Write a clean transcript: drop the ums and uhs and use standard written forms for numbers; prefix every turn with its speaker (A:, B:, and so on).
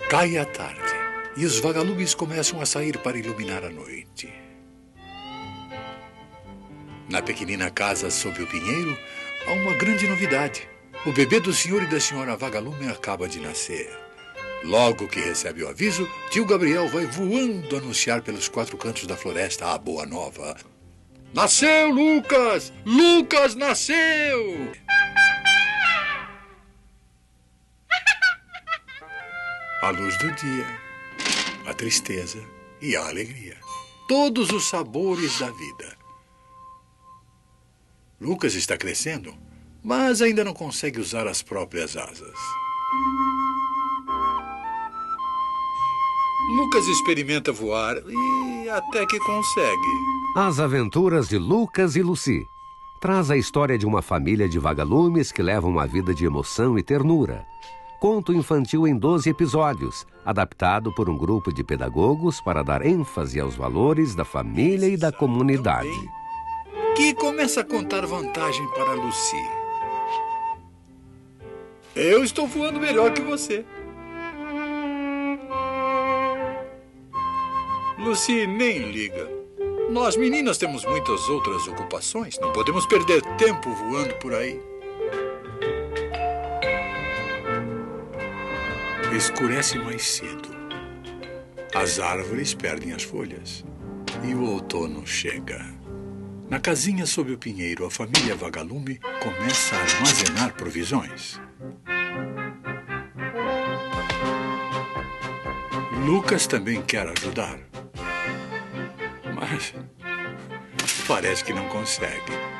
A: Cai a tarde e os vagalumes começam a sair para iluminar a noite. Na pequenina casa sob o pinheiro, há uma grande novidade. O bebê do senhor e da senhora Vagalume acaba de nascer. Logo que recebe o aviso, tio Gabriel vai voando anunciar pelos 4 cantos da floresta a boa nova. Nasceu, Lucas! Lucas nasceu! A luz do dia, a tristeza e a alegria. Todos os sabores da vida. Lucas está crescendo, mas ainda não consegue usar as próprias asas. Lucas experimenta voar e até que consegue.
B: As Aventuras de Lucas e Lucy traz a história de uma família de vagalumes que levam uma vida de emoção e ternura. Conto infantil em 12 episódios, adaptado por um grupo de pedagogos para dar ênfase aos valores da família e da comunidade.
A: Que começa a contar vantagem para Lucy. Eu estou voando melhor que você. Lucy nem liga. Nós meninas temos muitas outras ocupações. Não podemos perder tempo voando por aí. Escurece mais cedo. As árvores perdem as folhas. E o outono chega. Na casinha sob o pinheiro, a família Vagalume começa a armazenar provisões. Lucas também quer ajudar. Mas parece que não consegue.